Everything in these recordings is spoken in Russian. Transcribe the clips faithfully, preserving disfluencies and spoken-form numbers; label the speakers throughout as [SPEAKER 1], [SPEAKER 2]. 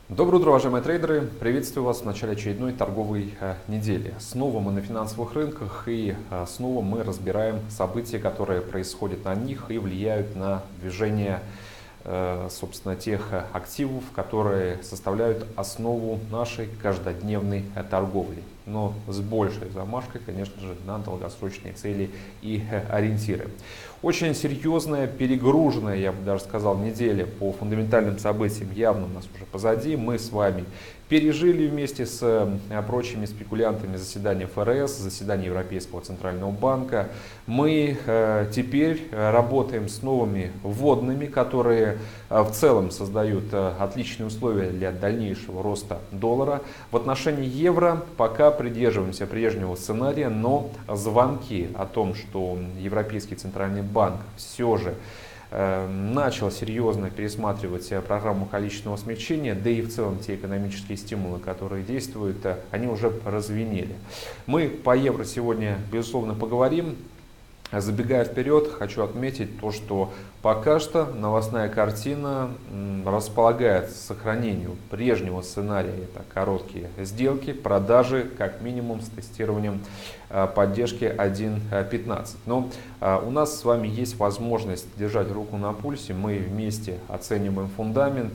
[SPEAKER 1] Доброе утро, уважаемые трейдеры! Приветствую вас в начале очередной торговой э, недели. Снова мы на финансовых рынках и э, снова мы разбираем события, которые происходят на них и влияют на движение э, собственно, тех активов, которые составляют основу нашей каждодневной э, торговли. Но с большей замашкой, конечно же, на долгосрочные цели и э, ориентиры. Очень серьезная, перегруженная, я бы даже сказал, неделя по фундаментальным событиям явно у нас уже позади. Мы с вами пережили вместе с э, прочими спекулянтами заседание эф эр эс, заседание Европейского центрального банка. Мы э, теперь работаем с новыми вводными, которые э, в целом создают э, отличные условия для дальнейшего роста доллара. В отношении евро пока придерживаемся прежнего сценария, но звонки о том, что Европейский центральный банк все же э, начал серьезно пересматривать программу количественного смягчения, да и в целом те экономические стимулы, которые действуют, они уже развенели. Мы по евро сегодня, безусловно, поговорим. Забегая вперед, хочу отметить то, что пока что новостная картина располагает к сохранению прежнего сценария. Это короткие сделки, продажи, как минимум с тестированием поддержки один пятнадцать. Но у нас с вами есть возможность держать руку на пульсе, мы вместе оцениваем фундамент.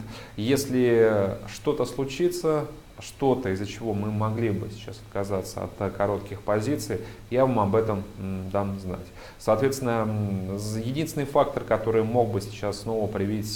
[SPEAKER 1] Если что-то случится, что-то, из-за чего мы могли бы сейчас отказаться от коротких позиций, я вам об этом дам знать. Соответственно, единственный фактор, который мог бы сейчас снова привить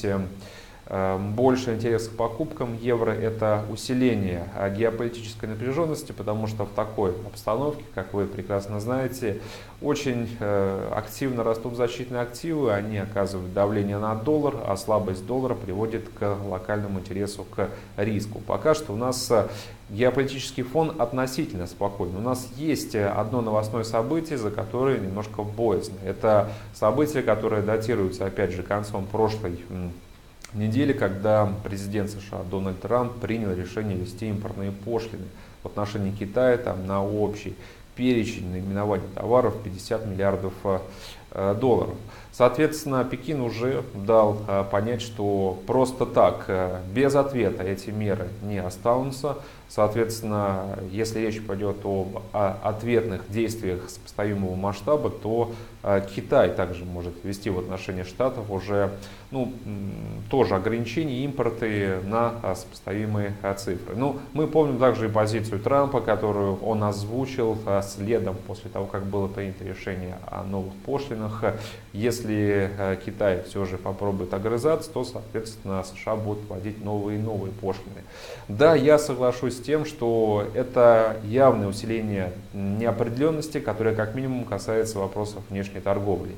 [SPEAKER 1] больше интерес к покупкам евро, это усиление геополитической напряженности, потому что в такой обстановке, как вы прекрасно знаете, очень активно растут защитные активы, они оказывают давление на доллар, а слабость доллара приводит к локальному интересу, к риску. Пока что у нас геополитический фон относительно спокойный. У нас есть одно новостное событие, за которое немножко боязно. Это событие, которое датируется, опять же, концом прошлой недели, когда президент США Дональд Трамп принял решение ввести импортные пошлины в отношении Китая там, на общий перечень наименований товаров пятьдесят миллиардов долларов. Соответственно, Пекин уже дал понять, что просто так, без ответа эти меры не останутся. Соответственно, если речь пойдет об ответных действиях сопоставимого масштаба, то Китай также может ввести в отношении Штатов уже ну, тоже ограничения импорта на сопоставимые цифры. Ну, мы помним также и позицию Трампа, которую он озвучил следом после того, как было принято решение о новых пошлинах. Если Китай все же попробует огрызаться, то, соответственно, США будут вводить новые и новые пошлины. Да, я соглашусь с тем, что это явное усиление неопределенности, которое как минимум касается вопросов внешней торговли.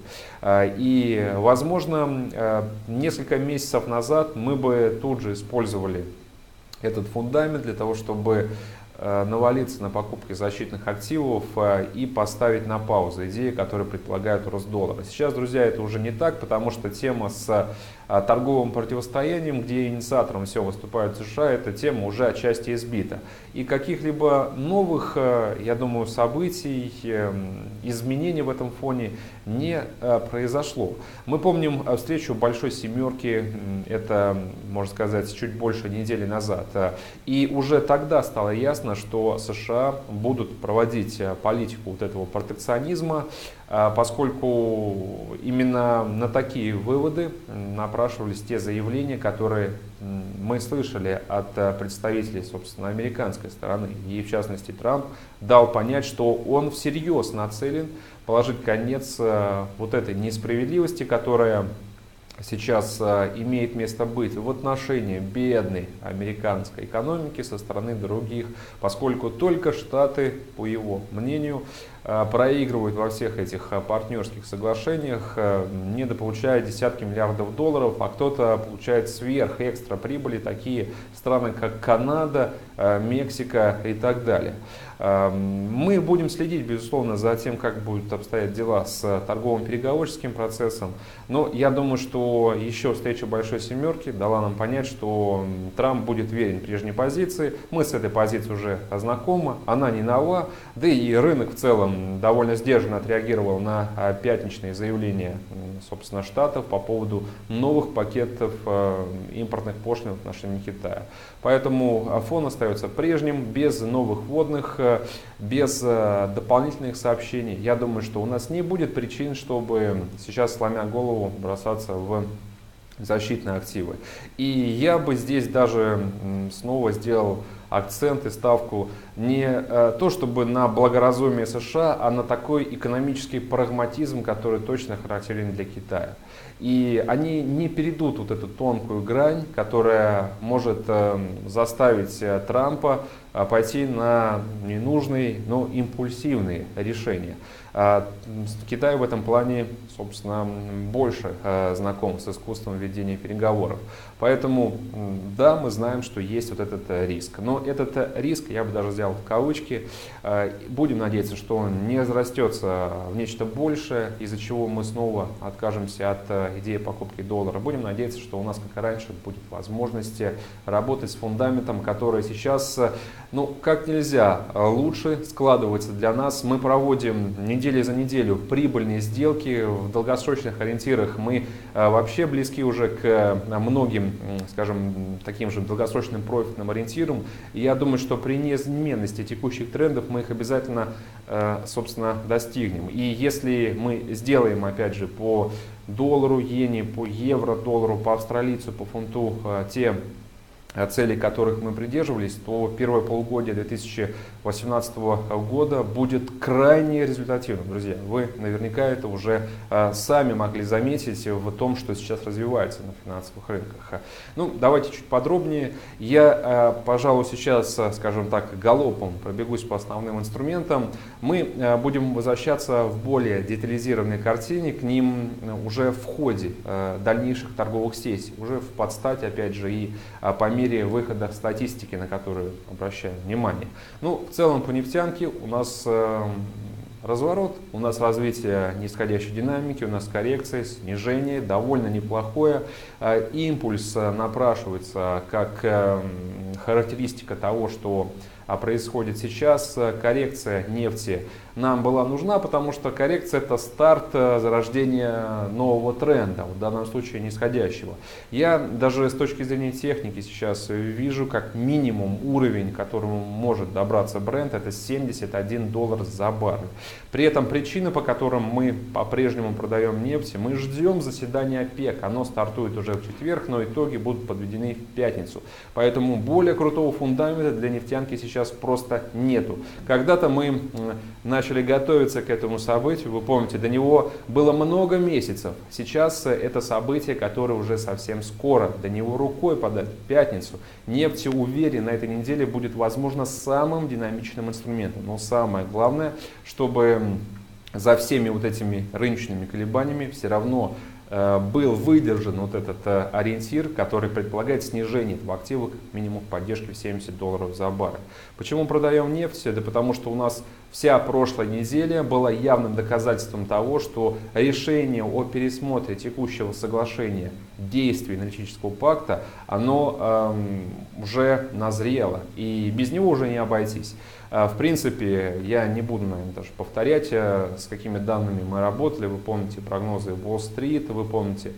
[SPEAKER 1] И, возможно, несколько месяцев назад мы бы тут же использовали этот фундамент для того, чтобы навалиться на покупки защитных активов и поставить на паузу идеи, которые предполагают рост доллара. Сейчас, друзья, это уже не так, потому что тема с торговым противостоянием, где инициатором все выступают США, эта тема уже отчасти избита. И каких-либо новых, я думаю, событий, изменений в этом фоне не произошло. Мы помним встречу Большой Семерки, это, можно сказать, чуть больше недели назад. И уже тогда стало ясно, что США будут проводить политику вот этого протекционизма, поскольку именно на такие выводы напрашивались те заявления, которые мы слышали от представителей, собственно, американской стороны. И в частности Трамп дал понять, что он всерьез нацелен положить конец вот этой несправедливости, которая сейчас имеет место быть в отношении бедной американской экономики со стороны других, поскольку только Штаты, по его мнению, проигрывают во всех этих партнерских соглашениях, недополучая десятки миллиардов долларов, а кто-то получает сверх экстра прибыли, такие страны как Канада, Мексика и так далее. Мы будем следить, безусловно, за тем, как будут обстоять дела с торговым переговорческим процессом. Но я думаю, что еще встреча Большой Семерки дала нам понять, что Трамп будет верен прежней позиции. Мы с этой позицией уже знакомы, она не нова, да и рынок в целом довольно сдержанно отреагировал на пятничные заявления, собственно, Штатов по поводу новых пакетов импортных пошлин в отношении Китая. Поэтому фон остается прежним, без новых вводных, без дополнительных сообщений. Я думаю, что у нас не будет причин, чтобы сейчас, сломя голову, бросаться в защитные активы. И я бы здесь даже снова сделал акцент и ставку не то чтобы на благоразумие США, а на такой экономический прагматизм, который точно характерен для Китая. И они не перейдут вот эту тонкую грань, которая может заставить Трампа пойти на ненужные, но импульсивные решения. Китай в этом плане, собственно, больше знаком с искусством ведения переговоров. Поэтому, да, мы знаем, что есть вот этот риск. Но этот риск, я бы даже взял в кавычки, будем надеяться, что он не разрастется в нечто большее, из-за чего мы снова откажемся от идеи покупки доллара. Будем надеяться, что у нас, как и раньше, будет возможность работать с фундаментом, который сейчас, ну, как нельзя лучше складывается для нас. Мы проводим неделю за неделю прибыльные сделки в долгосрочных ориентирах. Мы вообще близки уже к многим, скажем, таким же долгосрочным профитным ориентирам. И я думаю, что при неизменности текущих трендов мы их обязательно, собственно, достигнем. И если мы сделаем, опять же, по доллару, иене, по евро, доллару, по австралийцу, по фунту те целей, которых мы придерживались, то первое полугодие две тысячи восемнадцатого года будет крайне результативным, друзья. Вы наверняка это уже а, сами могли заметить в том, что сейчас развивается на финансовых рынках. Ну, давайте чуть подробнее. Я, а, пожалуй, сейчас, скажем так, галопом пробегусь по основным инструментам. Мы а, будем возвращаться в более детализированной картине к ним уже в ходе а, дальнейших торговых сессий, уже в подстать, опять же, и а, по мере выхода статистики, на которую обращаем внимание. Ну, в целом по нефтянке у нас э, разворот, у нас развитие нисходящей динамики, у нас коррекция, снижение, довольно неплохое. Э, импульс напрашивается как э, характеристика того, что происходит сейчас. Коррекция нефти нам была нужна, потому что коррекция — это старт зарождения нового тренда, в данном случае нисходящего. Я даже с точки зрения техники сейчас вижу как минимум уровень, к которому может добраться Brent, это семьдесят один доллар за баррель. При этом причины, по которым мы по-прежнему продаем нефть, мы ждем заседания ОПЕК. Оно стартует уже в четверг, но итоги будут подведены в пятницу. Поэтому более крутого фундамента для нефтянки сейчас просто нету. Когда-то мы начали готовиться к этому событию, вы помните, до него было много месяцев. Сейчас это событие, которое уже совсем скоро, до него рукой подать, в пятницу. Нефть, уверен, на этой неделе будет, возможно, самым динамичным инструментом. Но самое главное, чтобы за всеми вот этими рыночными колебаниями все равно был выдержан вот этот ориентир, который предполагает снижение этого актива к минимуму поддержки в семьдесят долларов за баррель. Почему продаем нефть? Да потому что у нас вся прошлая неделя была явным доказательством того, что решение о пересмотре текущего соглашения действий аналитического пакта, оно эм, уже назрело, и без него уже не обойтись. В принципе, я не буду, наверное, даже повторять, с какими данными мы работали. Вы помните прогнозы Уолл-стрит, вы помните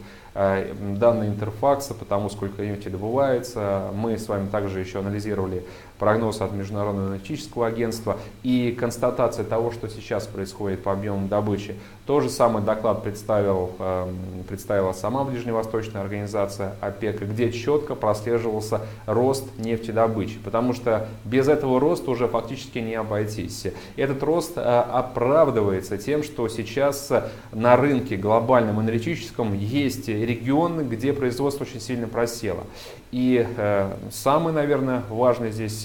[SPEAKER 1] данные Интерфакса по тому, сколько нефти добывается. Мы с вами также еще анализировали прогноз от Международного аналитического агентства и констатация того, что сейчас происходит по объемам добычи. Тот же самый доклад представил, представила сама Ближневосточная организация ОПЕК, где четко прослеживался рост нефтедобычи, потому что без этого роста уже фактически не обойтись. Этот рост оправдывается тем, что сейчас на рынке глобальном аналитическом есть регионы, где производство очень сильно просело. И э, самый, наверное, важный здесь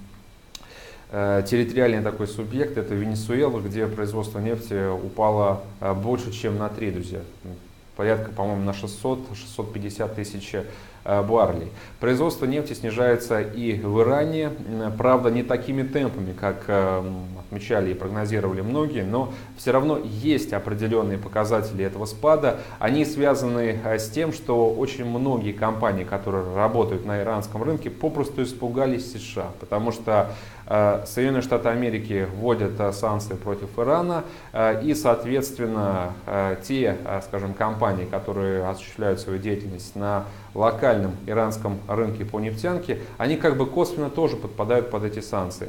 [SPEAKER 1] э, территориальный такой субъект — это Венесуэла, где производство нефти упало э, больше, чем на три, друзья. Порядка, по-моему, на шестьсот — шестьсот пятьдесят тысяч баррелей. Производство нефти снижается и в Иране, правда, не такими темпами, как отмечали и прогнозировали многие, но все равно есть определенные показатели этого спада. Они связаны с тем, что очень многие компании, которые работают на иранском рынке, попросту испугались США, потому что Соединенные Штаты Америки вводят санкции против Ирана, и, соответственно, те, скажем, компании, которые осуществляют свою деятельность на локальном иранском рынке по нефтянке, они как бы косвенно тоже подпадают под эти санкции.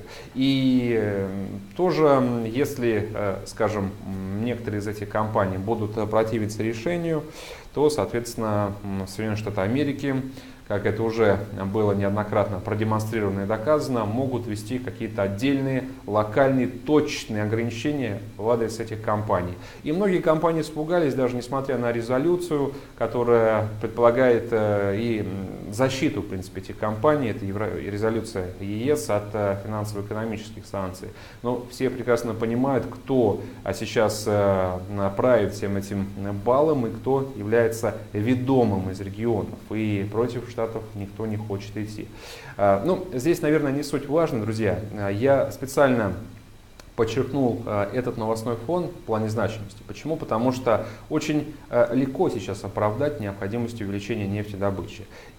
[SPEAKER 1] И тоже, если, скажем, некоторые из этих компаний будут противиться решению, то, соответственно, Соединенные Штаты Америки, как это уже было неоднократно продемонстрировано и доказано, могут ввести какие-то отдельные, локальные, точные ограничения в адрес этих компаний. И многие компании испугались, даже несмотря на резолюцию, которая предполагает и защиту, в принципе, этих компаний. Это резолюция ЕС от финансово-экономических санкций. Но все прекрасно понимают, кто сейчас правит всем этим балом и кто является ведомым из регионов. И против Штатов никто не хочет идти. Ну, здесь, наверное, не суть важна, друзья. Я специально подчеркнул этот новостной фон в плане значимости. Почему? Потому что очень легко сейчас оправдать необходимость увеличения нефтедобычи.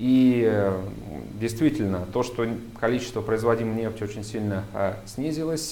[SPEAKER 1] И действительно, то, что количество производимой нефти очень сильно снизилось,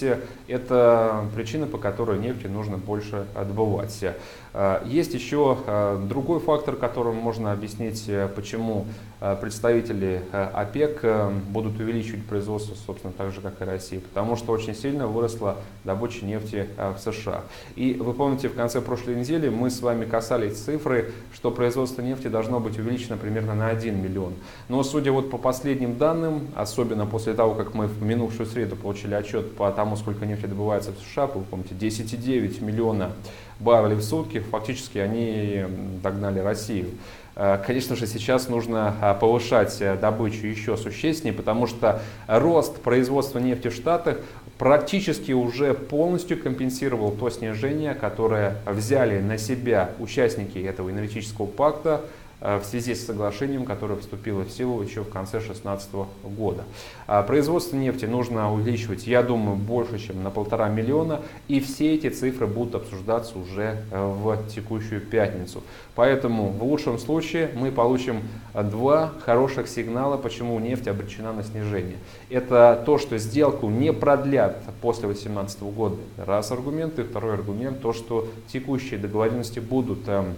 [SPEAKER 1] это причина, по которой нефти нужно больше добывать. Есть еще другой фактор, которым можно объяснить, почему представители ОПЕК будут увеличивать производство, собственно, так же, как и Россия. Потому что очень сильно выросла добыча нефти в США. И вы помните, в конце прошлой недели мы с вами касались цифры, что производство нефти должно быть увеличено примерно на один миллион. Но судя вот по последним данным, особенно после того, как мы в минувшую среду получили отчет по тому, сколько нефти добывается в США, вы помните, десять и девять миллиона баррелей в сутки, фактически они догнали Россию. Конечно же, сейчас нужно повышать добычу еще существеннее, потому что рост производства нефти в Штатах практически уже полностью компенсировал то снижение, которое взяли на себя участники этого энергетического пакта в связи с соглашением, которое вступило в силу еще в конце две тысячи шестнадцатого года. Производство нефти нужно увеличивать, я думаю, больше, чем на полтора миллиона, и все эти цифры будут обсуждаться уже в текущую пятницу. Поэтому в лучшем случае мы получим два хороших сигнала, почему нефть обречена на снижение. Это то, что сделку не продлят после две тысячи восемнадцатого года. Раз аргумент. И второй аргумент, то, что текущие договоренности будут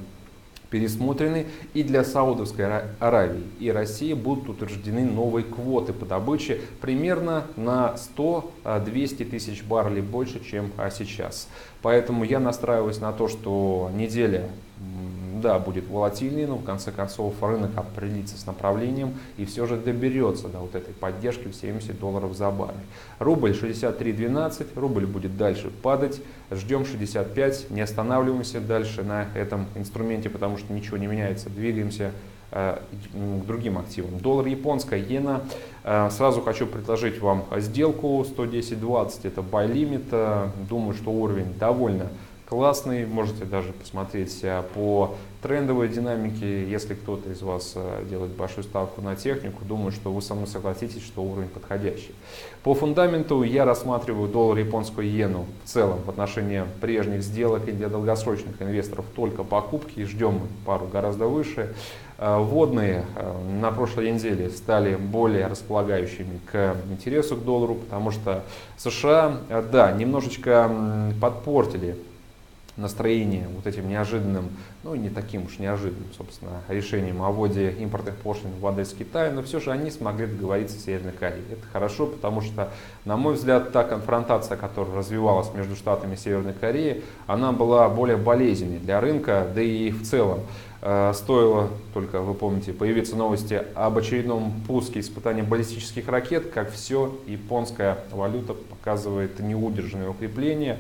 [SPEAKER 1] пересмотрены, и для Саудовской Аравии и России будут утверждены новые квоты по добыче примерно на сто — двести тысяч баррелей больше, чем сейчас. Поэтому я настраиваюсь на то, что неделя, да, будет волатильной, но в конце концов рынок определится с направлением и все же доберется до вот этой поддержки в семьдесят долларов за баррель. Рубль шестьдесят три двенадцать, рубль будет дальше падать, ждем шестьдесят пять, не останавливаемся дальше на этом инструменте, потому что ничего не меняется, двигаемся э, к другим активам. Доллар, японская иена, э, сразу хочу предложить вам сделку сто десять двадцать, это buy limit, думаю, что уровень довольно классный, можете даже посмотреть по трендовой динамике, если кто-то из вас делает большую ставку на технику, думаю, что вы со мной согласитесь, что уровень подходящий. По фундаменту я рассматриваю доллар, японскую иену в целом в отношении прежних сделок и для долгосрочных инвесторов только покупки, и ждем пару гораздо выше. Вводные на прошлой неделе стали более располагающими к интересу к доллару, потому что США, да, немножечко подпортили настроение вот этим неожиданным, ну не таким уж неожиданным, собственно, решением о вводе импортных пошлин в адрес Китая, но все же они смогли договориться с Северной Кореей. Это хорошо, потому что, на мой взгляд, та конфронтация, которая развивалась между Штатами и Северной Кореей, она была более болезненной для рынка, да и в целом. Стоило только, вы помните, появиться новости об очередном пуске испытания баллистических ракет, как все, японская валюта показывает неудержанное укрепление.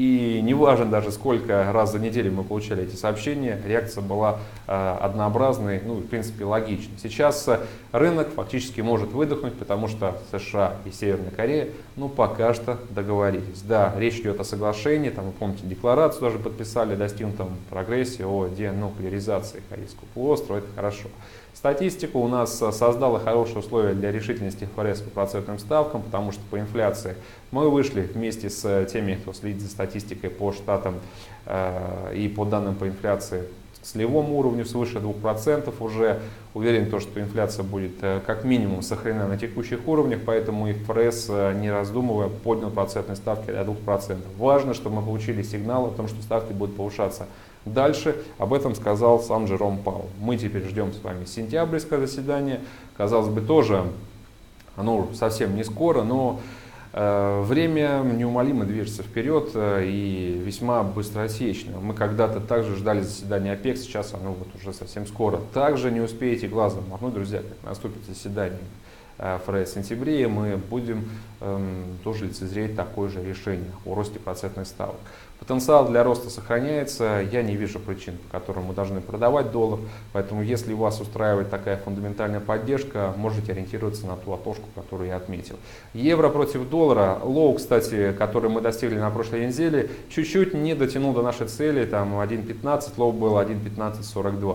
[SPEAKER 1] И неважно даже, сколько раз за неделю мы получали эти сообщения, реакция была однообразной, ну, в принципе, логичной. Сейчас рынок фактически может выдохнуть, потому что США и Северная Корея, ну, пока что договорились. Да, речь идет о соглашении, там, вы помните, декларацию даже подписали о достигнутом прогрессе, о денуклеаризации Корейского полуострова. это хорошо. Статистика у нас создала хорошие условия для решительности эф эр эс по процентным ставкам, потому что по инфляции мы вышли вместе с теми, кто следит за статистикой по штатам э, и по данным по инфляции к целевому уровню свыше двух процентов уже. Уверен, то, что инфляция будет э, как минимум сохранена на текущих уровнях, поэтому эф эр эс, э, не раздумывая, поднял процентные ставки до двух процентов. Важно, чтобы мы получили сигнал о том, что ставки будут повышаться дальше. Об этом сказал сам Джером Пауэлл. Мы теперь ждем с вами сентябрьское заседание. Казалось бы, тоже оно совсем не скоро, но э, время неумолимо движется вперед э, и весьма быстротечно. Мы когда-то также ждали заседания ОПЕК, сейчас оно вот уже совсем скоро. Также не успеете глазом махнуть, друзья, как наступит заседание эф эр эс в сентябре, мы будем эм, тоже лицезреть такое же решение о росте процентных ставок. Потенциал для роста сохраняется, я не вижу причин, по которым мы должны продавать доллар, поэтому если вас устраивает такая фундаментальная поддержка, можете ориентироваться на ту отложку, которую я отметил. Евро против доллара, лоу, кстати, который мы достигли на прошлой неделе, чуть-чуть не дотянул до нашей цели, там один пятнадцать, лоу был один пятнадцать сорок два.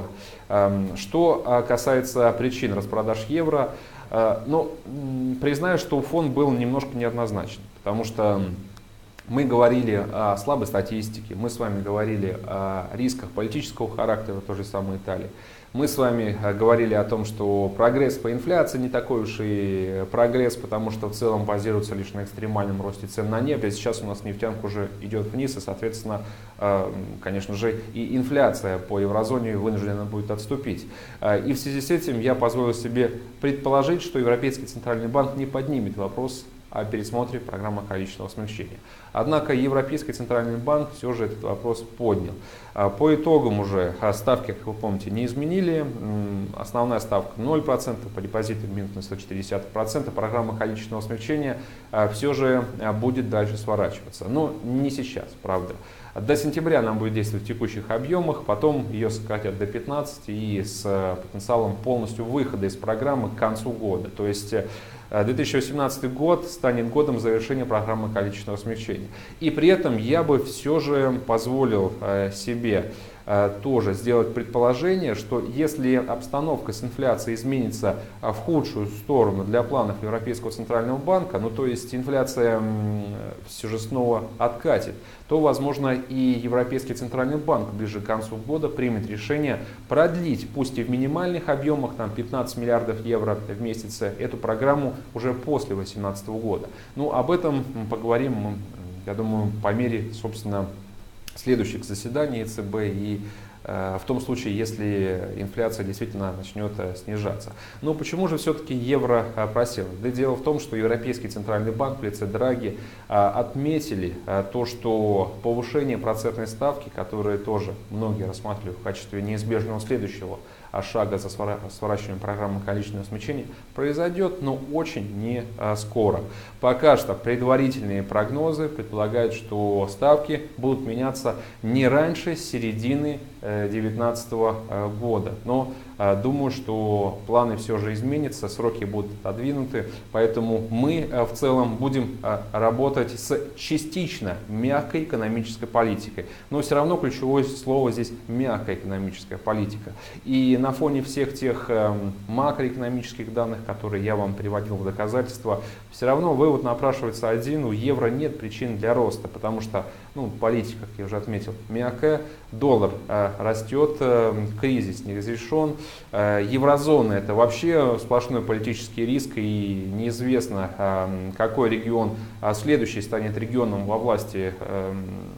[SPEAKER 1] Что касается причин распродаж евро, ну, признаю, что фон был немножко неоднозначен, потому что мы говорили о слабой статистике, мы с вами говорили о рисках политического характера той же самой Италии. Мы с вами говорили о том, что прогресс по инфляции не такой уж и прогресс, потому что в целом базируется лишь на экстремальном росте цен на нефть. А сейчас у нас нефтянка уже идет вниз, и, соответственно, конечно же, и инфляция по еврозоне вынуждена будет отступить. И в связи с этим я позволил себе предположить, что Европейский центральный банк не поднимет вопрос о пересмотре программы количественного смягчения. Однако Европейский центральный банк все же этот вопрос поднял. По итогам уже ставки, как вы помните, не изменили. Основная ставка ноль процентов, по депозитам минус ноль целых четыре десятых процента. Программа количественного смягчения все же будет дальше сворачиваться. Но не сейчас, правда. До сентября она будет действовать в текущих объемах, потом ее сократят до пятнадцати и с потенциалом полностью выхода из программы к концу года. То есть две тысячи восемнадцатый год станет годом завершения программы количественного смягчения. И при этом я бы все же позволил себе тоже сделать предположение, что если обстановка с инфляцией изменится в худшую сторону для планов Европейского центрального банка, ну то есть инфляция все же снова откатит, то, возможно, и Европейский центральный банк ближе к концу года примет решение продлить, пусть и в минимальных объемах, там пятнадцать миллиардов евро в месяц, эту программу уже после две тысячи восемнадцатого года. Ну, об этом поговорим, я думаю, по мере, собственно, следующих заседаний е цэ бэ и э, в том случае, если инфляция действительно начнет э, снижаться. Но почему же все-таки евро э, просел? Да дело в том, что Европейский центральный банк в лице Драги э, отметили э, то, что повышение процентной ставки, которое тоже многие рассматривают в качестве неизбежного следующего шага за сворачиванием программы количественного смягчения, произойдет, но очень не скоро. Пока что предварительные прогнозы предполагают, что ставки будут меняться не раньше середины две тысячи девятнадцатого года. Но думаю, что планы все же изменятся, сроки будут отодвинуты, поэтому мы в целом будем работать с частично мягкой экономической политикой. Но все равно ключевое слово здесь мягкая экономическая политика. И на фоне всех тех макроэкономических данных, которые я вам приводил в доказательство, все равно вывод напрашивается один: у евро нет причин для роста, потому что ну, политика, как я уже отметил, мягкая, доллар э, растет, э, кризис не разрешен, э, еврозона — это вообще сплошной политический риск, и неизвестно, э, какой регион э, следующий станет регионом во власти э,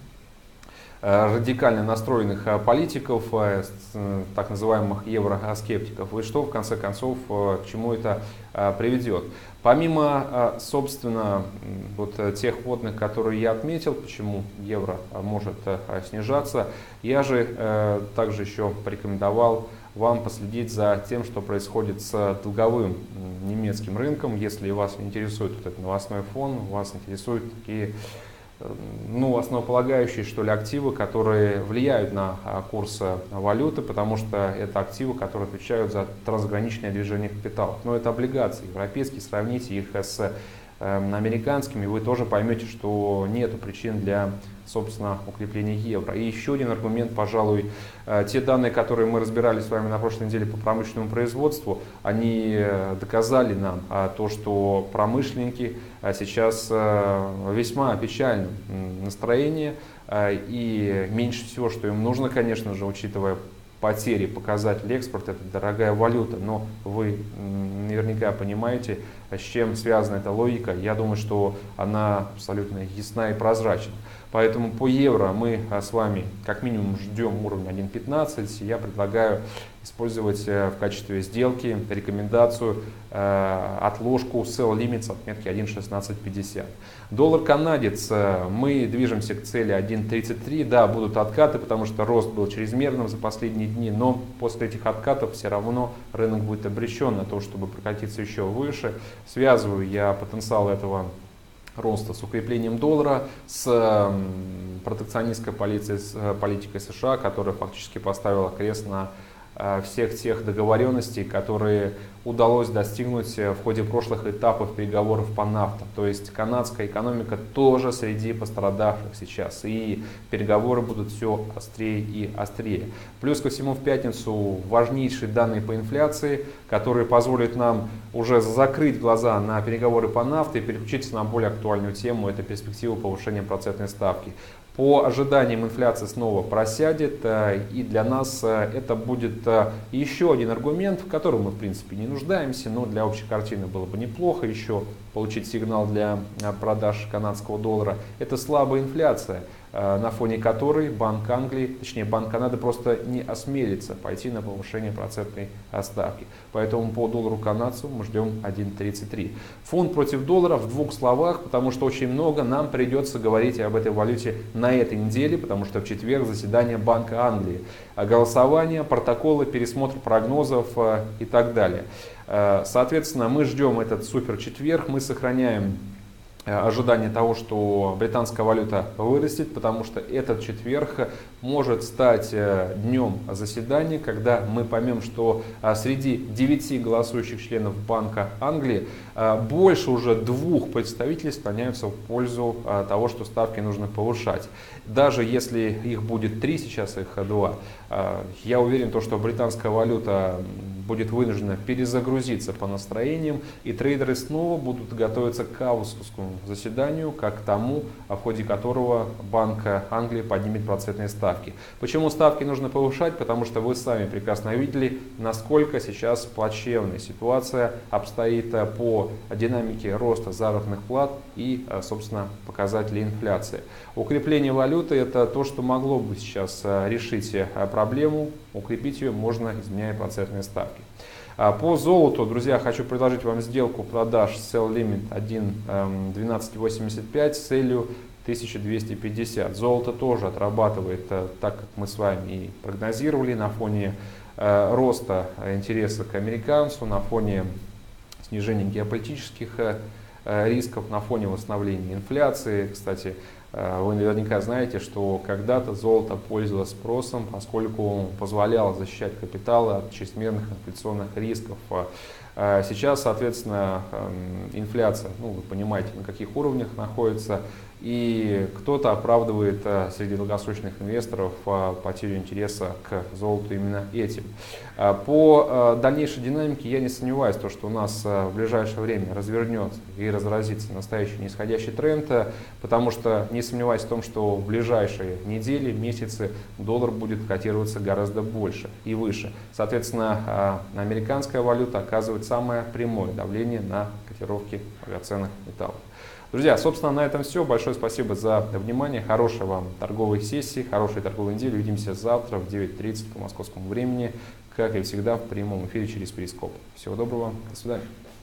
[SPEAKER 1] радикально настроенных политиков, так называемых евроскептиков, и что в конце концов к чему это приведет. Помимо, собственно, вот тех вводных, которые я отметил, почему евро может снижаться, я же также еще порекомендовал вам последить за тем, что происходит с долговым немецким рынком. Если вас интересует вот этот новостной фон, вас интересуют такие ну, основополагающие, что ли, активы, которые влияют на курс валюты, потому что это активы, которые отвечают за трансграничное движение капиталов. Но это облигации европейские, сравните их с американскими, вы тоже поймете, что нет причин для собственно, укрепление евро. И еще один аргумент, пожалуй, те данные, которые мы разбирали с вами на прошлой неделе по промышленному производству, они доказали нам то, что промышленники сейчас в весьма печальном настроении. И меньше всего, что им нужно, конечно же, учитывая потери, показатель экспорта, это дорогая валюта. Но вы наверняка понимаете, с чем связана эта логика. Я думаю, что она абсолютно ясна и прозрачна. Поэтому по евро мы с вами как минимум ждем уровня один пятнадцать. Я предлагаю использовать в качестве сделки рекомендацию э, отложку sell limit с отметки один шестнадцать пятьдесят. Доллар канадец, мы движемся к цели один тридцать три. Да, будут откаты, потому что рост был чрезмерным за последние дни, но после этих откатов все равно рынок будет обречен на то, чтобы прокатиться еще выше. Связываю я потенциал этого роста с укреплением доллара, с протекционистской политикой США, которая фактически поставила крест на всех тех договоренностей, которые удалось достигнуть в ходе прошлых этапов переговоров по нафте. То есть канадская экономика тоже среди пострадавших сейчас. И переговоры будут все острее и острее. Плюс ко всему в пятницу важнейшие данные по инфляции, которые позволят нам уже закрыть глаза на переговоры по нафте и переключиться на более актуальную тему. Это перспектива повышения процентной ставки. По ожиданиям инфляция снова просядет, и для нас это будет еще один аргумент, в котором мы в принципе не нуждаемся, но для общей картины было бы неплохо еще получить сигнал для продаж канадского доллара. Это слабая инфляция, на фоне которой Банк Англии, точнее Банк Канады просто не осмелится пойти на повышение процентной ставки. Поэтому по доллару канадцу мы ждем один тридцать три. Фунт против доллара в двух словах, потому что очень много нам придется говорить об этой валюте на этой неделе, потому что в четверг заседание Банка Англии. Голосование, протоколы, пересмотр прогнозов и так далее. Соответственно, мы ждем этот супер четверг, мы сохраняем ожидание того, что британская валюта вырастет, потому что этот четверг может стать днем заседания, когда мы поймем, что среди девяти голосующих членов Банка Англии больше уже двух представителей склоняются в пользу того, что ставки нужно повышать. Даже если их будет три, сейчас их два, я уверен, что британская валюта будет вынуждена перезагрузиться по настроениям, и трейдеры снова будут готовиться к августовскому заседанию, как к тому, в ходе которого Банк Англии поднимет процентные ставки. Почему ставки нужно повышать? Потому что вы сами прекрасно видели, насколько сейчас плачевная ситуация обстоит по динамике роста заработных плат и, собственно, показателей инфляции. Укрепление валюты – это то, что могло бы сейчас решить проблему. Укрепить ее можно, изменяя процентные ставки. По золоту, друзья, хочу предложить вам сделку продаж sell limit один двенадцать восемьдесят пять с целью тысяча двести пятьдесят. Золото тоже отрабатывает так, как мы с вами и прогнозировали, на фоне роста интереса к американцу, на фоне снижения геополитических рисков, на фоне восстановления инфляции. Кстати, вы наверняка знаете, что когда-то золото пользовалось спросом, поскольку позволяло защищать капиталы от чрезмерных инфляционных рисков. Сейчас, соответственно, инфляция, ну, вы понимаете, на каких уровнях находится, и кто-то оправдывает среди долгосрочных инвесторов потерю интереса к золоту именно этим. По дальнейшей динамике я не сомневаюсь, что у нас в ближайшее время развернется и разразится настоящий нисходящий тренд, потому что не сомневаюсь в том, что в ближайшие недели, месяцы доллар будет котироваться гораздо больше и выше. Соответственно, американская валюта оказывает самое прямое давление на котировки драгоценных металлов. Друзья, собственно, на этом все. Большое спасибо за внимание. Хорошей вам торговой сессии, хорошей торговой недели. Увидимся завтра в девять тридцать по московскому времени, как и всегда в прямом эфире через Перископ. Всего доброго, до свидания.